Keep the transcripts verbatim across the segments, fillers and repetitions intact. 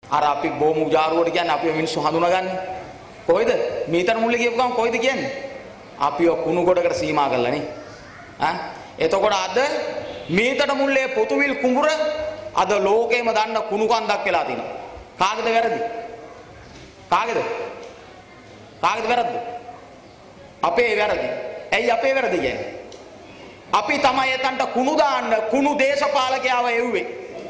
අර අපි බොමු උජාරුවට කියන්නේ අපි මිනිස්සු හඳුනාගන්නේ. කොයිද? මීතර මුල්ලේ කියපු ගමන් කොයිද කියන්නේ? අපිව කුණු ගොඩකට සීමා කරලා නේ. ඈ එතකොට අද මීතර මුල්ලේ පොතුවිල් කුඹුර අද ලෝකෙම දන්න කුණු කන්දක් වෙලා තිනවා. කාගේද වැරදි? කාගේද? කාගේද වැරද්ද? අපේ වැරදි. ඇයි අපේ වැරදි කියන්නේ? අපි තමයි එතනට කුණු දාන්න කුණු දේශපාලකයව එව්වේ.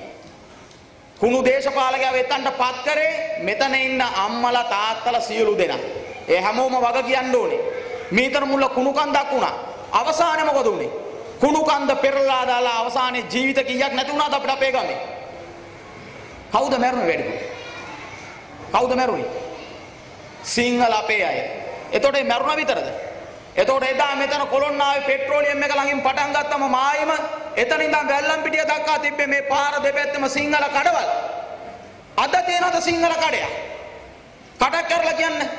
කුණු දේශපාලකයව එතනට පත් කරේ මෙතන ඉන්න අම්මලා තාත්තලා සියලු දෙනා. ඒ හැමෝම වග කියන්න ඕනේ. මීතර මුල්ල කුණු කන්දක් වුණා. අවසානයේ මොකද උනේ? කුණු කන්ද පෙරලා දාලා අවසානයේ ජීවිත කීයක් නැති වුණාද අපිට අපේ ගමේ? කවුද මැරුණේ වැඩිපුර? කවුද මැරුණේ? සිංහල අපේ අය. එතකොට මේ මැරුණා විතරද? එතකොට එදා මෙතන කොළොන්නාවේ පෙට්‍රෝලියම් එක ළඟින් පටන් ගත්තම මායිම එතන ඉඳන් වැල්ලම්පිටිය දක්වා තිබ්බේ මේ පාර දෙපැත්තම සිංහල කඩවල්. අද තියෙනවද සිංහල කඩයක්? කඩක් කරලා කියන්නේ.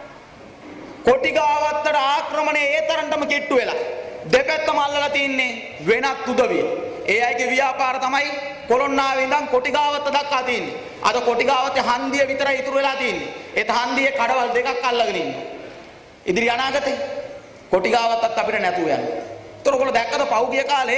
කොටිගාවත්තට ආක්‍රමණය ඒ තරම්ටම කිට්ටු වෙලා. දෙපැත්තම අල්ලලා තින්නේ වෙනත් උදවිය. ඒ අයගේ ව්‍යාපාර තමයි කොළොන්නාවේ ඉඳන් කොටිගාවත්ත දක්වා තින්නේ. අද කොටිගාවත්තේ හන්දිය විතරයි ඉතුරු වෙලා තින්නේ. ඒත් හන්දියේ කඩවල් දෙකක් අල්ලගෙන ඉන්නවා. ඉදිරි අනාගතේ කොටිගාවත්තත් අපිට නැතුව යනවා. ඒතර ඔයගොල්ලෝ දැක්කද පහුගිය කාලේ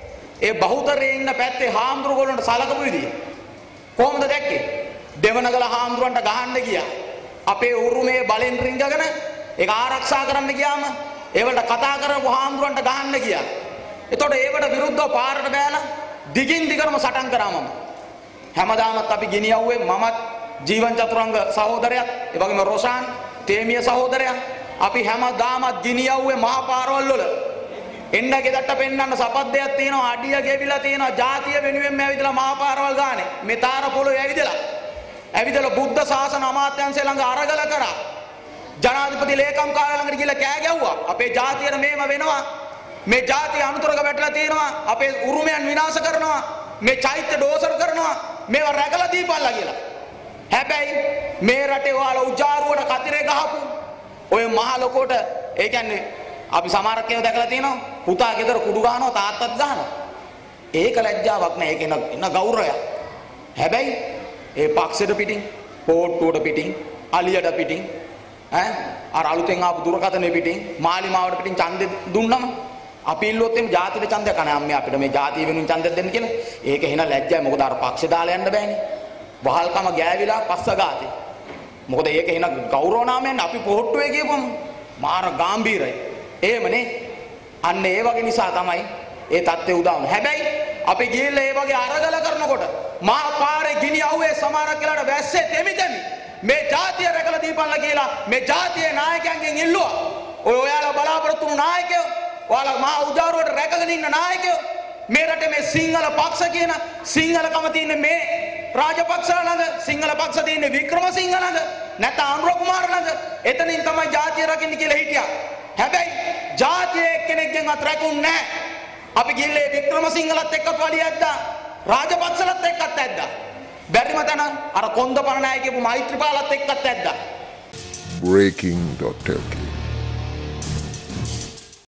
ඒ බහුතරයේ ඉන්න පැත්තේ හාමුදුරුවෝලන්ට සලකපු විදිය? කොහොමද දැක්කේ? දෙවනගල හාමුදුරන්ට ගහන්න ගියා. අපේ උරුමයේ බලෙන් රිංගගෙන ඒක ආරක්ෂා කරන්න ගියාම ඒවලට කතා කරපු හාමුදුරන්ට ගහන්න ගියා. එතකොට ඒවට විරුද්ධව පාරට බෑලා දිගින් දිගටම සටන් කරා මම. හැමදාමත් අපි ගෙනියව්වේ මමත් ජීවන් චතුරංග සහෝදරයත් ඒ වගේම රොෂාන් තේමිය සහෝදරයා අපි හැමදාමත් ගෙනියව්වේ මහා පාරවල් වල. එන්න ගෙදරට පෙන්නන්න සපද්දයක් තියෙනවා, අඩිය ගෙවිලා තියෙනවා, ජාතිය වෙනුවෙන්ම ඇවිදලා මහා පාරවල් ගානේ. මේ තාර පොළොවේ ඇවිදලා. ඇවිදලා බුද්ධ ශාසන අමාත්‍යාංශය ළඟ අරගල කරා. ජනාධිපති ලේකම් කාර්යාලය ළඟට ගිහලා කෑ ගැව්වා. අපේ ජාතියට මේව වෙනවා. මේ ජාතිය අනුතරක වැටලා තියෙනවා. අපේ උරුමයන් විනාශ කරනවා. මේ චෛත්‍ය දෝෂර කරනවා. මේවා රැකලා දීපල්ලා කියලා. හැබැයි මේ රටේ ඔයාලා උජාරුවට කතිරේ ගහපු ඔය මහ ලොකෝට ඒ කියන්නේ අපි සමහරක් ඒවා දැකලා තියෙනවා. පුතා ගෙදර කුඩු ගහනවා, තාත්තත් ගහනවා. ඒක ලැජ්ජාවක් නෑ. ඒක එන ගෞරවයක්. හැබැයි ඒ පක්ෂෙට පිටින්, පෝට්ටුවට පිටින්, අලියට පිටින් ඈ අර අලුතෙන් ආපු දුරකථනයේ පිටින්, මාලිමාවට පිටින් ඡන්දෙ දුන්නම අපි ඉල්ලුවොත් එimhe ජාතියට ඡන්දයක් කන අම්මේ අපිට මේ ජාතිය වෙනුවෙන් ඡන්දයක් දෙන්න කියලා. ඒක එහෙන ලැජ්ජයි. මොකද අර පක්ෂේ දාලා යන්න බෑනේ. වහල්කම ගෑවිලා පස්ස ගාතේ. මොකද ඒක එහෙන ගෞරව නාමයෙන් අපි පොහොට්ටුවේ කියපුවම මාර ගැඹීරයි. එහෙමනේ. අන්න ඒ වගේ නිසා තමයි ඒ தත්ත්වය උදා වුනේ. හැබැයි අපි ගිහිල්ලා ඒ වගේ අරගල කරනකොට මහා පාරේ ගිනි අවුවේ සමහරක් වෙලාවට වැස්සේ තෙමි තෙමි මේ ජාතිය රැකලා දීපල්ලා කියලා මේ ජාතියේ නායකයන්ගෙන් ඉල්ලුවා. ඔය ඔයාලා බලාපොරොත්තු වුණු නායකයෝ, ඔයාලා මහා උජාරුවට රැකගෙන ඉන්න නායකයෝ, මේ රටේ මේ සිංහල පක්ෂ කියන සිංහලකම තියෙන මේ රාජපක්ෂලා ළඟ, සිංහල පක්ෂ තියෙන වික්‍රමසිංහ ළඟ, නැත්නම් අනුර කුමාර ළඟ, එතනින් තමයි ජාතිය රකින්න කියලා හිටියා. හැබැයි ජාතිය එක්කෙනෙක්ගෙන්වත් රැකුන්නේ නැහැ. අපි ගිහිල්ලා වික්‍රමසිංහලත් එක්කත් වලිය ඇද්දා, රාජපක්ෂලත් එක්කත් ඇද්දා. බැරිම තන අර කොන්දපණ නැහැ කියපු මෛත්‍රීපාලත් එක්කත් ඇද්දා. breaking dot l k